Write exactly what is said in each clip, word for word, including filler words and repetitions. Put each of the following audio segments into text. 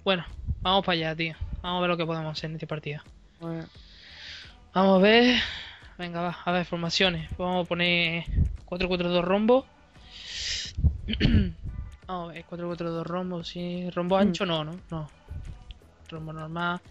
Bueno, vamos para allá, tío. Vamos a ver lo que podemos hacer en este partido. Bueno, Vamos a ver. Venga, va. A ver, formaciones. Pues vamos a poner cuatro cuatro dos rombo. Vamos a ver, cuatro cuatro dos rombo, sí. Rombo ancho no, ¿no? No. Rombo normal.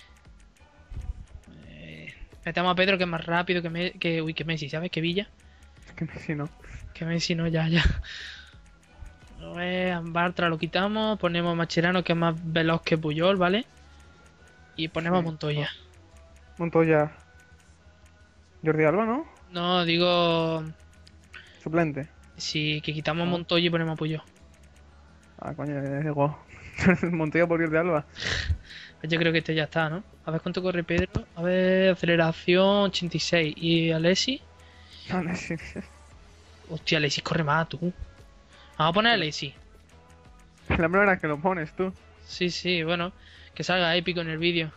Eh, metemos a Pedro que es más rápido que, me, que, uy, que Messi, ¿sabes? Que Villa. es que Messi no. Que Messi no, ya, ya. A ver, a Bartra lo quitamos. Ponemos a Mascherano que es más veloz que Puyol, ¿vale? Y ponemos a Sí. Montoya. Montoya. Jordi Alba, ¿no? No, digo. Suplente. Si que quitamos a Ah, Montoya y ponemos a Puyol. ah, coño, digo. Montoya por Jordi Alba. Yo creo que este ya está, ¿no? A ver cuánto corre Pedro. A ver, aceleración ochenta y seis. ¿Y Alessi? No, no, sí. Hostia, Alessi corre más, tú. Vamos a poner a Alessi. La primera vez que lo pones tú. Sí, sí, bueno. Que salga épico en el vídeo.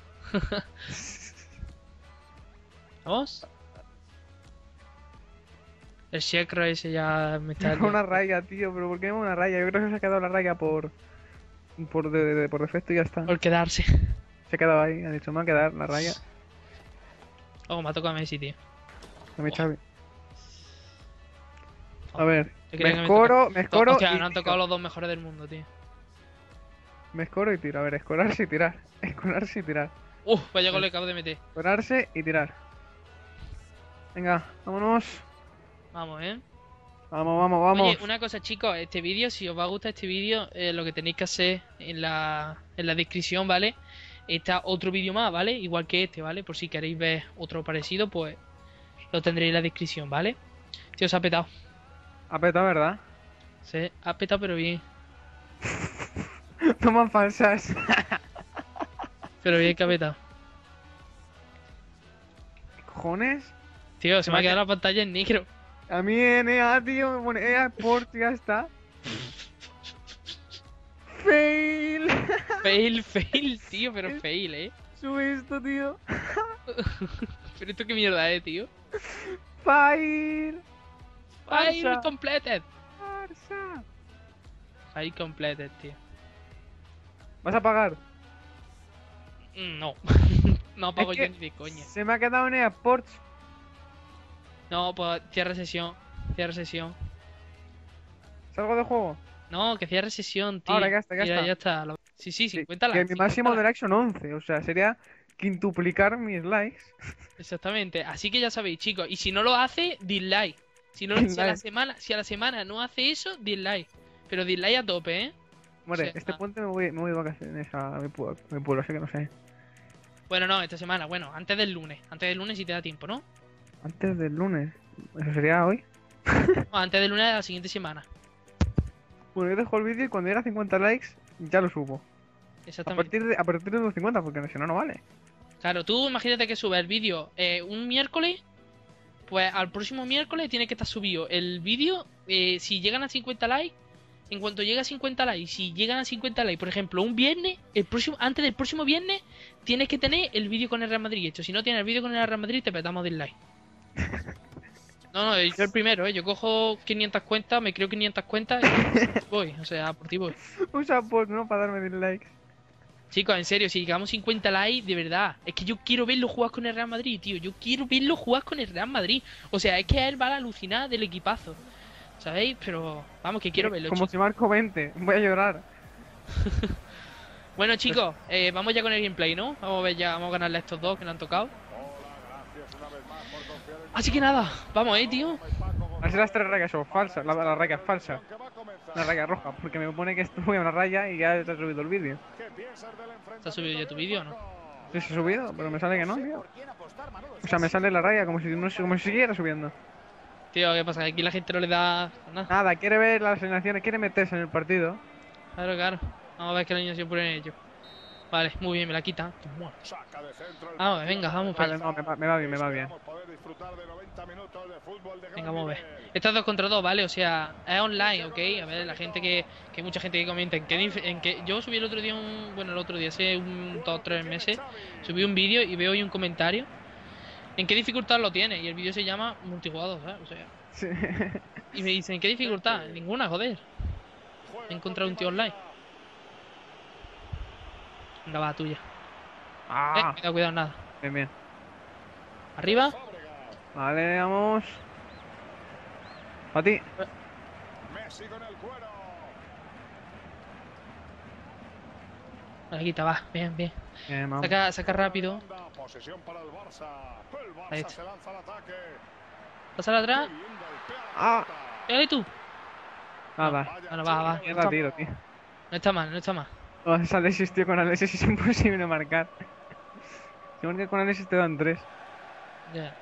¿Vamos? El Shekro ese ya me está Lleva una liando. raya, tío, pero ¿por qué lleva una raya? Yo creo que se ha quedado la raya por. Por, de, de- por defecto y ya está. Por quedarse. Se ha quedado ahí, ha dicho, me va a quedar la raya. Oh, me ha tocado a Messi, tío. A mi Oh, Xavi. oh. A ver, Yo me creía que me escoro, tocaba. me To- escoro Hostia, y nos han tiro. tocado los dos mejores del mundo, tío. Me escoro y tiro. A ver, escorarse y tirar. Escorarse y tirar. Uf, vaya gol le acabo de meter. Escorarse y tirar. Venga, vámonos. Vamos, ¿eh? Vamos, vamos, vamos. Oye, una cosa, chicos, este vídeo, si os va a gustar este vídeo, eh, lo que tenéis que hacer en la, en la descripción, ¿vale? Está otro vídeo más, ¿vale? Igual que este, ¿vale? Por si queréis ver otro parecido, pues lo tendréis en la descripción, ¿vale? Tío, se ha petado. Ha petado, ¿verdad? Se ha petado, pero bien. Toman falsas. Pero bien que ha petado. ¿Qué cojones? Tío, se me ha me ha quedado la pantalla en negro. A mí en E A, tío, me pone E A Sport y ya está. Fail. Fail, fail, tío, pero fail, ¿eh? Sube esto, tío. Pero esto qué mierda es, tío. Fail. Fail Barça. completed. Barça. Fail completed, tío. ¿Vas a pagar? Mm, No. No apago Es yo que ni de coña. Se me ha quedado en E A Sports. No, pues cierra sesión. Cierra sesión. ¿Salgo de juego? No, que cierre sesión, tío. Ahora, ya está, ya Mira, está. ya está. Lo- Sí, sí, Sí, cincuenta que likes. mi máximo cincuenta de likes. likes son once. O sea, sería quintuplicar mis likes. Exactamente. Así que ya sabéis, chicos. Y si no lo hace, dislike. Si, no, si, a la Dislike. semana, si a la semana no hace eso, dislike. Pero dislike a tope, ¿eh? Hombre, O sea, este puente me voy, me voy de vacaciones a mi pueblo, mi pueblo, así que no sé. bueno, no, esta semana. Bueno, antes del lunes. Antes del lunes si te da tiempo, ¿no? Antes del lunes. ¿Eso sería hoy? No, antes del lunes de la siguiente semana. Bueno, yo dejo el vídeo y cuando llegue a cincuenta likes ya lo subo. A Exactamente. partir de, a partir de los cincuenta, porque si no, no vale. Claro, tú imagínate que subes el vídeo eh, un miércoles. Pues al próximo miércoles tiene que estar subido el vídeo. Eh, si llegan a cincuenta likes, en cuanto llegue a cincuenta likes, si llegan a cincuenta likes, por ejemplo, un viernes, el próximo, antes del próximo viernes, tienes que tener el vídeo con el Real Madrid hecho. Si no tienes el vídeo con el Real Madrid, te petamos dislike. No, no, yo el primero, ¿eh? Yo cojo quinientas cuentas, me creo quinientas cuentas y voy, o sea, por ti voy. Usa post, ¿no? Para darme dislikes. Chicos, en serio, si llegamos cincuenta likes, de verdad, es que yo quiero verlo jugar con el Real Madrid, tío. Yo quiero verlo jugar con el Real Madrid. O sea, es que él va a la alucinada del equipazo. ¿Sabéis? Pero vamos, que quiero verlo, Como chicos. si marco veinte. Voy a llorar. Bueno, chicos, eh, vamos ya con el gameplay, ¿no? Vamos a ver ya, vamos a ganarle a estos dos que le han tocado. Así que nada, vamos, eh, tío. Así las tres rayas son falsas. La, la raya es falsa. La raya roja. Porque me pone que estuve a una raya y ya te ha subido el vídeo. ¿Te has subido ya tu vídeo o no? Sí, se ha subido, pero me sale que no, tío. O sea, me sale la raya como si, no, como si siguiera subiendo. Tío, ¿qué pasa? Que aquí la gente no le da nada. Nada, quiere ver las alineaciones, quiere meterse en el partido. Claro, claro. Vamos a ver qué alineación ponen ellos. Vale, muy bien, me la quita. Vamos a ver, venga, vamos para Vale, allá. no, me va, me va bien, me va bien. Venga, vamos a ver. Estas dos contra dos, ¿vale? O sea, es online, ¿ok? A ver, la gente que... Que hay mucha gente que comenta en que, dif- en que... Yo subí el otro día un... Bueno, el otro día, hace un dos o tres meses, subí un vídeo y veo hoy un comentario. ¿En qué dificultad lo tiene? Y el vídeo se llama multijugador, ¿sabes? O sea... Sí. Y me dicen, ¿en qué dificultad? Ninguna, joder. He encontrado un tío online. Venga, va, tuya. Ah, Eh, cuidado, cuidado, nada. bien, bien. Arriba. Vale, vamos. Para ti. Messi con el cuero. Aquí está, va. Bien, bien. Bien, vamos. Saca, saca rápido. Posesión para el Barça. El Ahí Barça está. se lanza al ataque. Pásala atrás. Qué bien golpea la Ah. pelota. Pégale tú. Nada. Vaya Bueno, va, va. churro Mierda, de tiro, tiro. tío. No está mal, no está mal. Oh, esa Alexis, tío, con Alexis es imposible marcar. Si marcas con Alexis te dan tres. Ya.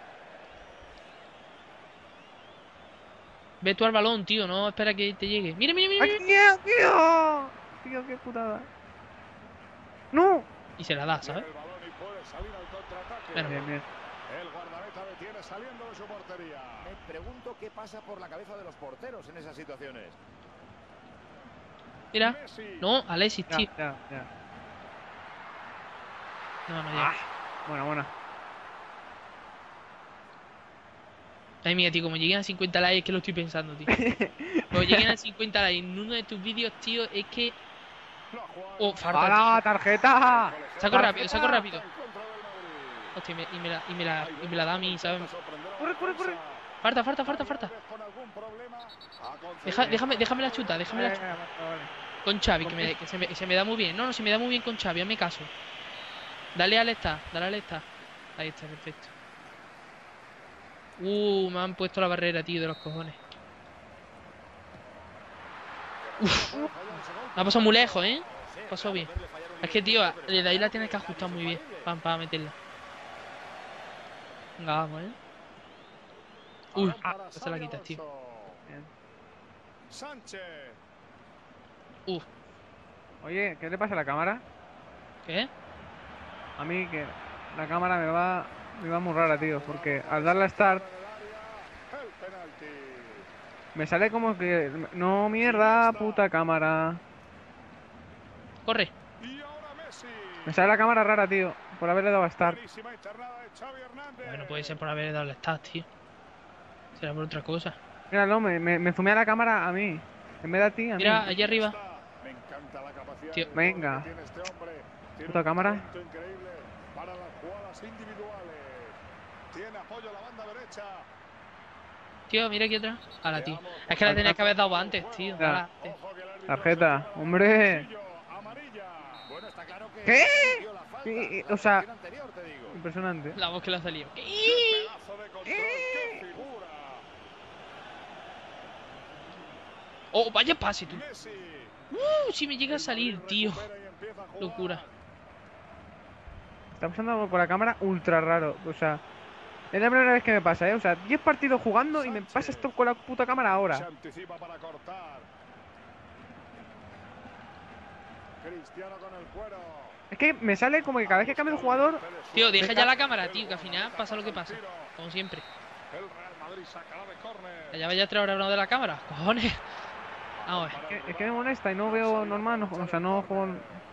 Ve tú al balón, tío. No espera que te llegue. Mira, mira, mira, ¡Ay, mira. tío, tío! Tío, qué putada. ¡No! Y se la da, Tiene ¿sabes? el balón y puede salir al contraataque. Bueno. Bien, bien. El guardameta detiene saliendo de su portería. Me pregunto qué pasa por la cabeza de los porteros en esas situaciones. Mira. Messi. No, Alexis, Ya, tío. ya, ya. No, no llega. Ah, buena, buena. Ay, mía, tío, como lleguen a cincuenta likes, es que lo estoy pensando, tío. Como lleguen a cincuenta likes en uno de tus vídeos, tío, es que. La jugada Oh, en farta, ¡Hala, tarjeta! Saco rápido, saco rápido. contra del Madrid. Hostia, y me, y me la, y me la, y me la da a mí, ¿sabes? Corre, corre, corre. Farta, farta, farta, farta. Con algún problema, ha concedido- Deja, déjame, déjame la chuta, déjame la Eh, chuta. vale, vale. Con Xavi, que, me, que se, me, que se me da muy bien. No, no, se me da muy bien con Xavi, hazme caso. Dale al esta, dale al esta. Ahí está, perfecto. Uh, me han puesto la barrera, tío, de los cojones. Uf, me ha pasado muy lejos, ¿eh? Pasó bien. Es que, tío, de ahí la tienes que ajustar muy bien para, para meterla. Venga, vamos, ¿eh? Uy, Balón ah, para se la Xavi quitas, tío. Alonso. Bien. Sánchez. Uf, Oye, ¿qué le pasa a la cámara? ¿qué? A mí que la cámara me va, me va muy rara, tío, porque al darle a start El penalti. me sale como que no mierda, puta cámara. Corre. Y ahora Messi. Me sale la cámara rara, tío, por haberle dado a start. Buenísima internada de Xavi Hernández. Bueno, puede ser por haberle dado el stat, tío. Será por otra cosa. Míralo, me, me, me zoomea la cámara a mí, en vez de a ti, a mí. Mira, allí arriba. Me encanta la capacidad Tío. de Venga. que tiene este hombre. Tiene Puta un cámara. talento increíble para las jugadas individuales. Tiene apoyo a la banda derecha. Tío, mira aquí atrás. Ahora, tío. Es que la tenías que haber dado antes, tío. Ya. Ahora, eh. Ojo que el árbitro Tarjeta, señala hombre. amarillo, amarilla. Bueno, está claro que ¿Qué? dio la falta, Y- y- la o sea- posición anterior, te digo. Impresionante. La voz que le ha salido. Qué pedazo de control, qué figura. Oh, vaya pase, tú. Messi. Uh, si me llega a salir, tío. Recupera y empieza a jugar. Locura. Está pasando algo con la cámara ultra raro, o sea, es la primera vez que me pasa, ¿eh? O sea, diez partidos jugando y me pasa esto con la puta cámara Se ahora. anticipa para cortar. Cristiano con el cuero. Es que me sale como que cada vez que cambio de jugador, Tío, deja Deja- ya la cámara, tío, que al final pasa lo que pasa. Como siempre. El Real Madrid sacará de córner. Allá vaya a tres horas hablando de la cámara. Cojones. Vamos a ver. es que, es que me molesta y no veo normal, no- o sea, no juego...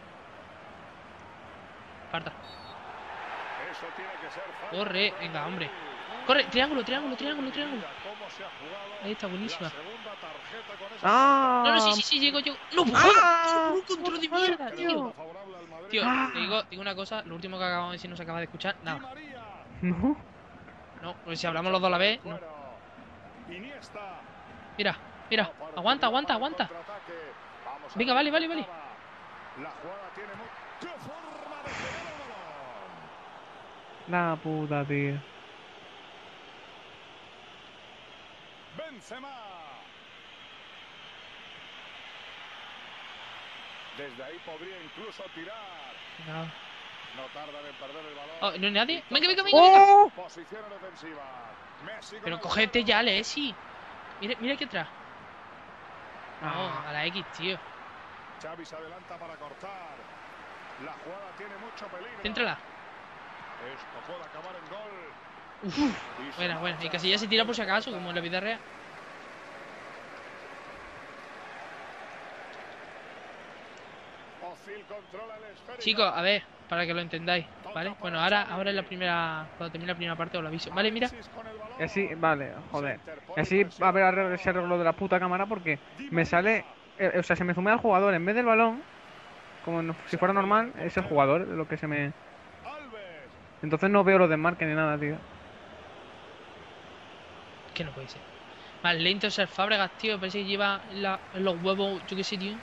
Falta. Eso tiene que ser falta. Corre, venga, hombre. Corre, triángulo, triángulo, triángulo, triángulo. Cómo se ha jugado Ahí está, buenísima. la segunda tarjeta con esa ¡Ah! No, no, sí, sí, sí, llego yo. ¡No, pues, ¡Ah! un control de mierda, tío! falta favorable al Madrid. Tío, Ah. te digo, te digo una cosa. Lo último que acabamos de decir no se acaba de escuchar. Di Nada. María. No. No, porque si hablamos los dos a la vez. No. Cuero. Iniesta. Mira, mira. Aguanta, aguanta, aguanta. Contraataque. Vamos a Venga, ver vale, vale, cómo vale. acaba. La jugada tiene muy... ¡Qué forma de pegar el balón! La puta, tío. Benzema. Desde ahí podría incluso tirar. No. No tardan en perder el balón. Oh, ¿no hay nadie? Venga, venga, venga, venga. ¡Oh! Posición defensiva. Messi con Pero el cógete balón. ya, Alexi. Mira, mira aquí atrás. No, Ah. a la X, tío. Xavi se adelanta para cortar. La jugada tiene mucho peligro. Céntrala. Esto puede acabar en gol. Uf, Y se buena, buena. marcha Y casi ya se tira por si acaso, como en la vida real. Ozil controla el esférico. Chicos, a ver, para que lo entendáis, ¿vale? Bueno, ahora, ahora es la primera. Cuando termine la primera parte os lo aviso. Vale, mira. Alexis con el balón. Y así, vale, joder. Se interpone Y así presión. va a haber arreglo- ese arreglo de la puta cámara porque Di me María. sale... eh, o sea, se me zoomea el jugador en vez del balón como no- si fuera normal, es el jugador lo que se me... Alves. Entonces no veo los desmarques ni nada, tío. Que no puede ser. Más lento es el Fábregas, tío. Parece que lleva la- los huevos, yo qué sé, tío.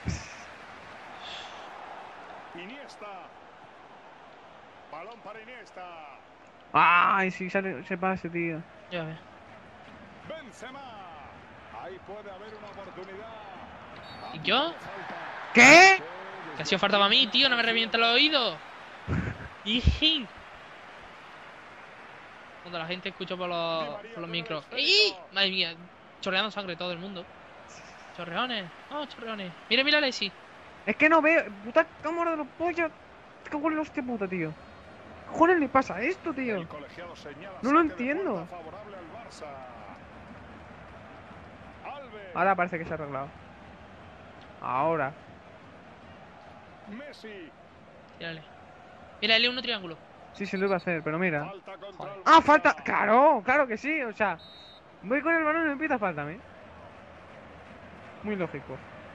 Iniesta. Balón para Iniesta. ¡Ay, sí, sale, se pase, tío! Ya ves. Benzema. Ahí puede haber una oportunidad. ¿Y yo? Falta. ¿Qué? Que ha sido falta para mí, tío. No me revienta los oídos. ¡Iji! Cuando la gente escucha por los, por los micros. ¡Ih! Madre mía. Chorreando sangre todo el mundo. Chorreones. Oh, chorreones. Mira, mira, Alexis. Es que no veo... ¡Puta cámara de los pollos! ¿Qué cojones la hostia puta, tío? ¿Qué cojones le pasa a esto, tío? El colegiado señala No lo saque de entiendo. puerta favorable al Barça. Alves. Ahora parece que se ha arreglado. Ahora. Messi. Tírale. Mira, L uno triángulo. Sí, se lo iba a hacer, pero mira. Falta contra el ¡Ah, Barça. falta! ¡Claro! ¡Claro que sí! O sea, voy con el balón y me empieza falta a mí. Muy lógico.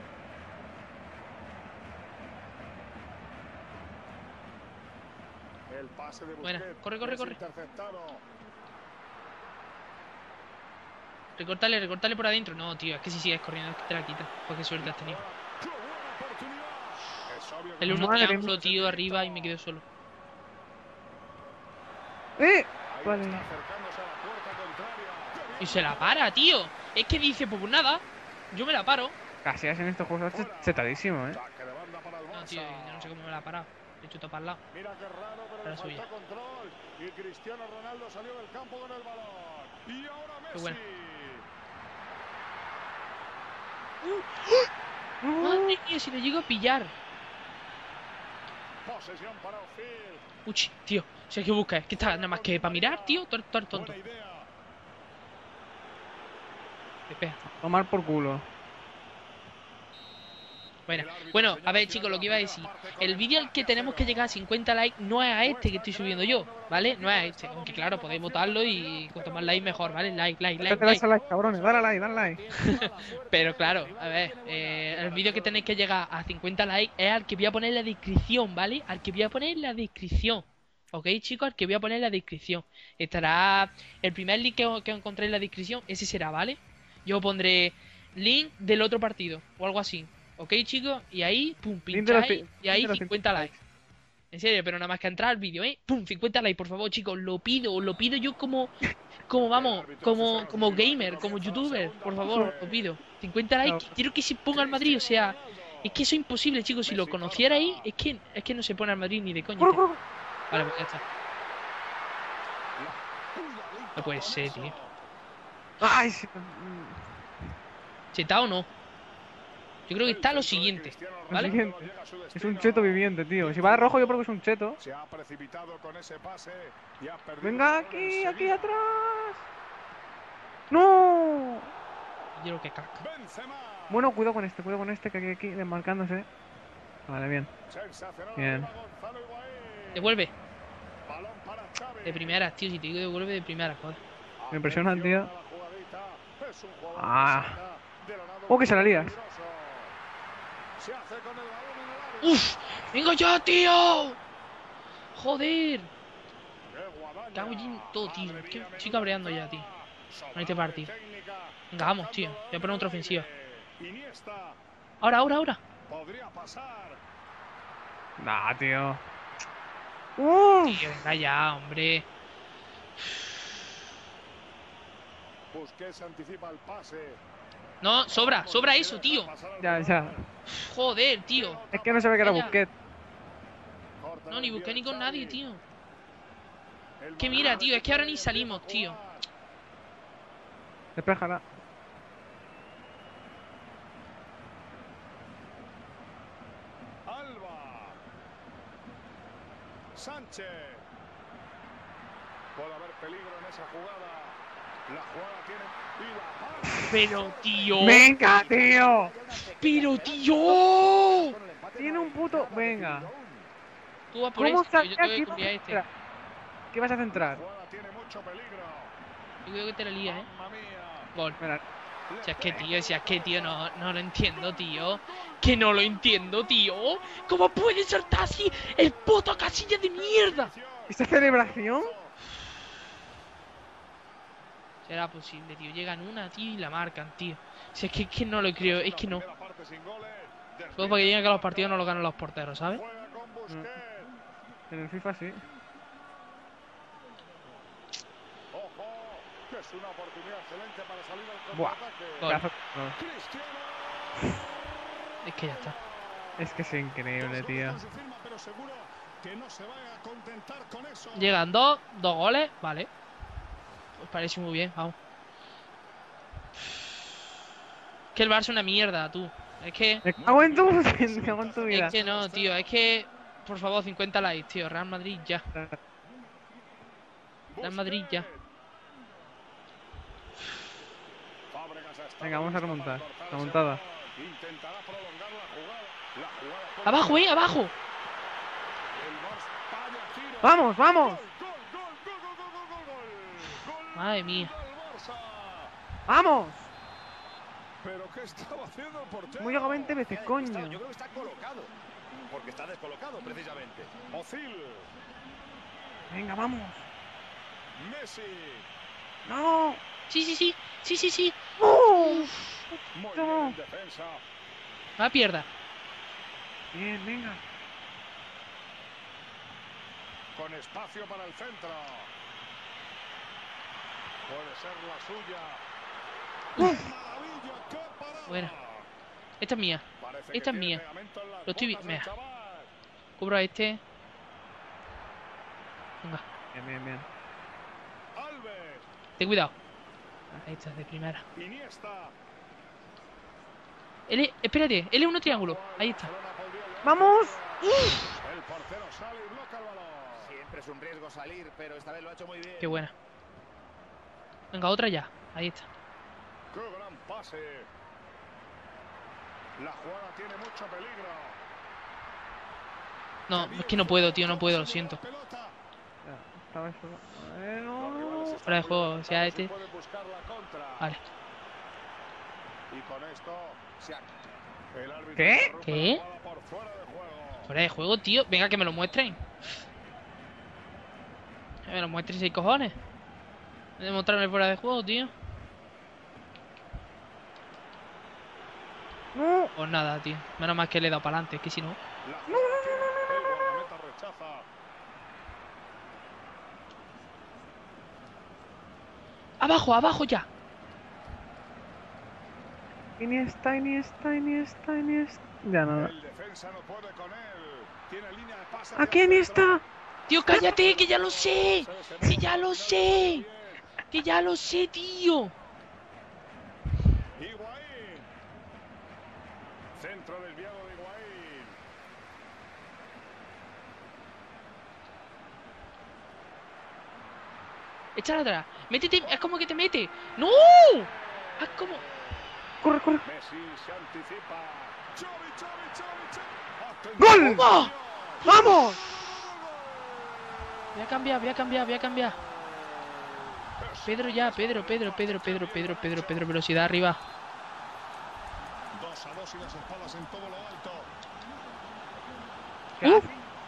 El pase de Buena. Busquets Corre, corre, es corre. interceptado. Recortale, recortale por adentro. No, tío, es que si sigues corriendo es que te la quita. Pues qué suerte has tenido. ¡Qué buena oportunidad! Es obvio que El uno Madre triángulo, mía. tío, arriba y me quedo solo. ¡Eh! ahí Vale. está acercándose a la puerta contraria. Y se la para, tío. Es que dice, pues nada. Yo me la paro. Casillas en estos juegos es chetadísimo, ¿eh? Saque de banda para el No, Barça. tío, yo no sé cómo me la ha parado. Le he chuto para el lado. Mira qué raro, pero Era le suya. falta control. Y Cristiano Ronaldo salió del campo con el balón. Y ahora Messi. Qué bueno. ¡Uh! Madre mía, si lo llego a pillar. Posesión para Ozil. Uchi, tío. Si hay que buscar, es que está nada más que para mirar, tío. Tú eres tú eres tonto. Buena idea. Espera. Tomar por culo. Bueno, bueno, a ver, chicos, lo que iba a decir. El vídeo al que tenemos que llegar a cincuenta likes no es a este que estoy subiendo yo, ¿vale? No es a este. Aunque claro, podéis votarlo y cuanto más likes mejor, ¿vale? Like, like, like, Dale like. like, cabrones. Dale like, dale like. Pero claro, a ver, eh, el vídeo que tenéis que llegar a cincuenta likes es al que voy a poner en la descripción, ¿vale? Al que voy a poner en la descripción. ¿Ok, chicos? Al que voy a poner en la descripción. Estará el primer link que, que encontré en la descripción, ese será, ¿vale? Yo pondré link del otro partido o algo así. ¿Ok, chicos? Y ahí, pum, Link de los pincháis ci- y ahí link de los cincuenta likes. En serio, pero nada más que entrar al vídeo, ¿eh? Pum, cincuenta likes, por favor, chicos. Lo pido, lo pido yo como, como vamos, como, como gamer, como youtuber. Por favor, lo pido. cincuenta likes. Quiero que se ponga al Madrid, o sea, es que eso es imposible, chicos. Si lo conocierais, es que, es que no se pone al Madrid ni de coña. ¡Corre, tío. corre! Vale, pues ya está. No puede ser, tío. ¡Ay! sí. ¿Se está o no? Yo creo que está lo siguiente, Lo ¿vale? siguiente. Es un cheto viviente, tío. Si va de rojo, yo creo que es un cheto. Se ha precipitado con ese pase y ha perdido Venga, el balón aquí, aquí enseguida. atrás. ¡No! Yo creo que casca. Benzema. Bueno, cuidado con este, cuidado con este que aquí, aquí, desmarcándose. Vale, bien. Sensacional Bien. arriba Gonzalo Higuaín. Devuelve. Balón para Xavi. De primeras, tío. Si te digo devuelve de primeras, joder. Me impresiona, tío. Atención a la jugadita. Es un jugador Ah. que saca de la nada Oh, que se la muy lías. peligroso. Se hace con el balón en el área. ¡Uf! ¡Venga ya, tío! ¡Joder! ¡Qué guadaña! Cago en todo, tío. Madre Es que mía, estoy menuda cabreando ya, entrada. tío. Sobrada Con este de partido. técnica. Venga, vamos, tío. Tocando Voy a poner otra ofensiva. Iniesta. Ahora, ahora, ahora. Podría pasar. Nah, tío. ¡Uh! Tío, venga ya, hombre. Busquets anticipa el pase. No, sobra, sobra eso, tío. Ya, ya. Joder, tío. Es que no se ve que era Vaya. Busquets. Corta No, ni el busqué pie ni con Xavi. nadie, tío. El Que balón mira, tío, es que ahora ni recupera y salimos, empieza a tío. jugar. Despéjala. Alba. Sánchez. Puede haber peligro en esa jugada. La jugada tiene. Y la para. Pero, tío. ¡Venga, tío! Pero, tío. Tiene un puto... Venga. Tú vas por ¿Cómo este, tío. Yo está te voy aquí? a cubrir a este. ¿Qué vas a centrar? La jugada tiene mucho peligro. Yo creo que te la lías, eh. Mamma mía. Gol. Mira, Si es que, tío, si es que, tío, no, no lo entiendo, tío. Que no lo entiendo, tío. ¿Cómo puede saltar así el puto casilla de mierda? ¿Esta celebración? Será posible, tío. Llegan una, tío, y la marcan, tío. Si es que, es que no lo creo, es que no. Todo para que lleguen que los partidos no lo ganan los porteros, ¿sabes? En el FIFA sí. Es una oportunidad excelente para salir al Buah. contraataque. Gol. Pedazo- no. Cristiano. Es que ya está. Es que es increíble, tío. Con su firma, pero seguro que no se vaya a contentar con eso. Llegan dos, dos goles, vale. Pues parece muy bien, vamos. Que el Barça es una mierda, tú. Es que... Me cago en tu, me cago en tu vida. Es que no, tío. Es que... Por favor, cincuenta likes, tío. Real Madrid ya. Real Madrid ya. Venga, vamos a remontar. Remontada. Intentará prolongar la jugada. La jugada puede- ¡Abajo, eh! ¡Abajo! El Barça, vaya tiro. ¡Vamos, vamos! Gol, gol, gol, gol, gol, gol, gol, gol. Gol Madre mía. del Barça. ¡Vamos! ¿Pero qué estaba haciendo el portero? Hemos llegado veinte veces, Está- coño. Yo creo que está colocado. Porque está descolocado, precisamente. Ozil, Venga, vamos. Messi. ¡No! Sí, sí, sí. Sí, sí, sí. ¡Uh! Muy No. bien en defensa. No la pierda. Bien, venga. Con espacio para el centro. Puede ser la suya. ¡Maravilla! ¡Qué parada! Buena. Esta es mía. Parece que Esta es tiene mía. pegamento en las Lo estoy vi- botas el mira. chaval. Cubro a este. Venga, Bien, bien, bien. Alves, ten cuidado. Ahí está, de primera. Iniesta. L, espérate, L uno triángulo. Ahí está. Barcelona podría llevar- ¡Vamos! El portero sale y bloca el balón. Siempre es un riesgo salir, pero esta vez lo ha hecho muy bien. Qué buena. Venga, otra ya. Ahí está. ¡Qué gran pase! La jugada tiene mucho peligro. No, es que no puedo, tío, no puedo, lo siento. Pelota. Ya, estaba eso. Eh, Los no. rivales están Fuera de juego, muy o sea, adelantados y este. pueden buscar la contra. Vale. Y con esto se acaba. El árbitro ¿Qué? interrumpe ¿Qué? la jugada por fuera de juego. Fuera de juego, tío. Venga, que me lo muestren. Que me lo muestren seis cojones. Voy a mostrarme fuera de juego, tío. ¡No! Pues nada, tío. Menos mal que le he dado para adelante, es que si no. La jugada tiene- el guardameta rechaza. ¡Abajo, abajo ya! Iniesta, Iniesta, Iniesta, Iniesta. Ya nada. El defensa no puede con él. Tiene línea de pase. ¿A hacia quién el está? centro. Tío, cállate, que ya lo sé. Se Si ya lo sé. Que ya lo sé, tío. Higuaín. Centro desviado de Higuaín. Échala atrás. Métete. Es como que te mete. ¡No! Es como. ¡Corre, corre! Messi se anticipa. Xavi, Xavi, Xavi, Xavi. ¡Gol! ¡Atención! ¡Vamos! Voy a cambiar, voy a cambiar, voy a cambiar. Pedro ya, Pedro, Pedro, Pedro, Pedro, Pedro, Pedro, Pedro, velocidad arriba. Dos a dos y las espadas en todo lo alto. ¿Qué Uh. hace?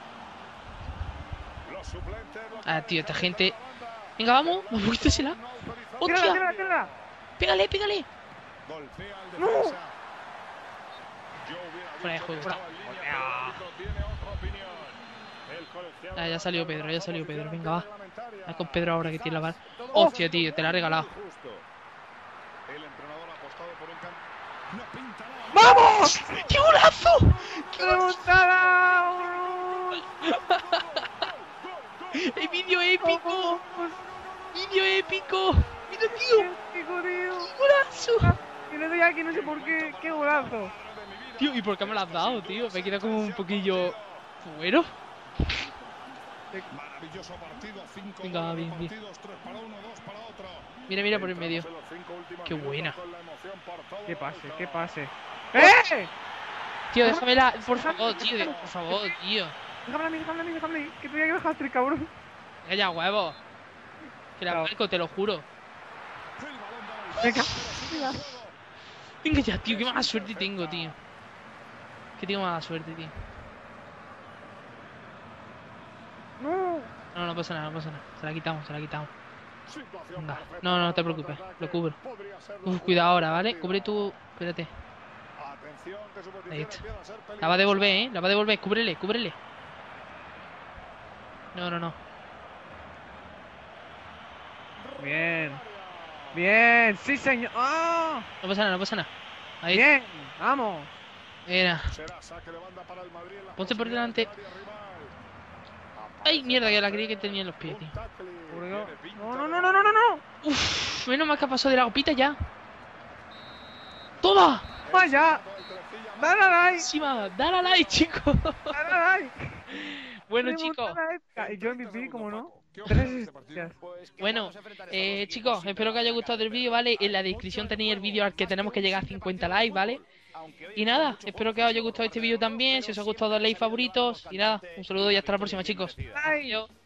Los suplentes. lo Ah, tío, esta cabezan gente. por la banda. Venga, vamos. Un poquito se la. No autorizado. ¡Hostia! ¡Tírala, tírala, tírala! Pégale, pégale. Golpea al ¡No! defensa. Yo hubiera Fuera de dicho juego. que estaba en línea, pero el árbitro tiene otra opinión. El colegiado Ah, ya salió Pedro, ya salió Pedro. Venga, va. reglamentaria. Va con Pedro ahora que tiene la bala. Todo Hostia, tío, te la ha regalado. Justo. El entrenador ha apostado por un cambio. No pinta nada. ¡Vamos! ¡Qué golazo! ¡Remontada! ¡El vídeo épico! ¡Vídeo épico! ¡Mira, tío! ¡Épico, tío! ¡Golazo! Que le doy aquí, no sé por qué. ¡Qué golazo! Tío, ¿y por qué me lo has dado, tío? Me queda como un poquillo. Bueno. Maravilloso partido. Cinco Venga, goles bien, bien. repartidos, tres para uno, dos para otro. Mira, mira por el medio. Entramos en los cinco últimos Qué minutos buena. con la emoción por todo ¡Qué lo pase, alto. qué pase! ¡Eh! Tío, déjamela. Por favor, tío. de- Por favor, tío. Déjame a mí, déjame a mí, déjame a mí. Que te voy a dejar tres, cabrón. Venga ya, huevo. Que la Chao. marco, te lo juro. El balón da el Venga. pase, pero sigue el juego. Venga ya, tío, qué mala suerte tengo, tío. Que tengo mala suerte, tío. No. No, no pasa nada, no pasa nada. Se la quitamos, se la quitamos. Situación Venga. perfecta No, no, no para te el preocupes. contraataque. Lo cubro. Podría ser la Uf, cuidado ahora, ¿vale? jugada Cubre tú. Espérate. Atención, que su posición Ahí está. empieza a ser La va a devolver, peligrosa. ¿eh? La va a devolver. Cúbrele, cúbrele. No, no, no. Bien. Bien. Sí, señor. ¡Ah! No pasa nada, no pasa nada. Ahí. Bien. Vamos. Era. Será saque de banda para el Madrid en las Ponte por proximidades delante. del área rival. Ay, Aparece mierda, que la Mbappé. creí que tenía en los pies, Un tío. tackle. Pobre yo. Tiene pinta No, de no, no, no, no, no, no. Uf, menos mal que ha pasado de la copita ya. ¡Toma! Vaya. Dale a like. Encima, dale a like, chicos. Dale a like. Bueno, Remontada chicos. épica. Y yo M V P, como no. ¿Qué Tres opinas de este partido? asistencias. Pues que Bueno, vamos a enfrentar estos dos eh, equipos chicos, sin espero que haya gustado el vídeo, ¿vale? En la descripción tenéis el vídeo al que tenemos que llegar a cincuenta likes, ¿vale? Y nada, espero que os haya gustado este vídeo también. Si os ha gustado, dale like favoritos. Y nada, un saludo y hasta la próxima, chicos. Like. Adiós.